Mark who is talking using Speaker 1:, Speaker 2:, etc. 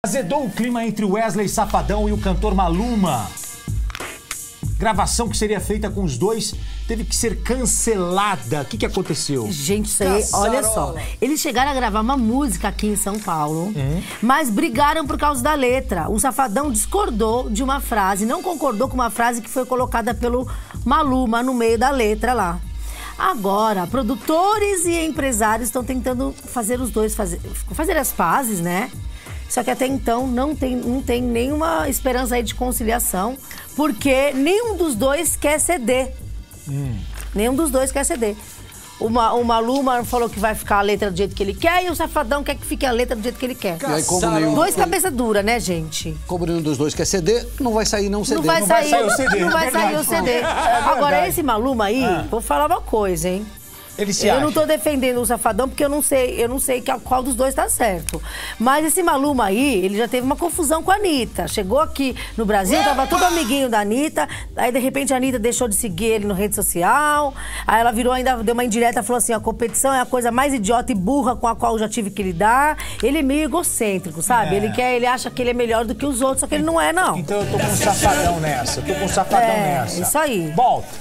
Speaker 1: Azedou o clima entre Wesley Safadão e o cantor Maluma. Gravação que seria feita com os dois teve que ser cancelada. O que aconteceu?
Speaker 2: Gente, isso aí, olha só. Eles chegaram a gravar uma música aqui em São Paulo, mas brigaram por causa da letra. O Safadão discordou de uma frase, não concordou com uma frase que foi colocada pelo Maluma no meio da letra lá. Agora, produtores e empresários estão tentando fazer os dois fazer as pazes, né? Só que até então não tem nenhuma esperança aí de conciliação, porque nenhum dos dois quer ceder. Nenhum dos dois quer ceder. O Maluma falou que vai ficar a letra do jeito que ele quer e o Safadão quer que fique a letra do jeito que ele quer.
Speaker 3: E aí,
Speaker 2: dois cabeça dura, né, gente?
Speaker 3: Como nenhum dos dois quer ceder, não vai sair não CD.
Speaker 2: Não vai sair o CD. Não vai sair o CD. Agora, esse Maluma aí, vou falar uma coisa, hein? Eu não tô defendendo o Safadão porque eu não sei qual dos dois tá certo. Mas esse Maluma aí, ele já teve uma confusão com a Anitta. Chegou aqui no Brasil, tava tudo amiguinho da Anitta. Aí, de repente, a Anitta deixou de seguir ele na rede social. Aí ela virou, ainda deu uma indireta, falou assim, a competição é a coisa mais idiota e burra com a qual eu já tive que lidar. Ele é meio egocêntrico, sabe? Ele acha que ele é melhor do que os outros, só que ele não é, não.
Speaker 1: Então eu tô com o Safadão nessa.
Speaker 2: Isso aí.
Speaker 1: Bom,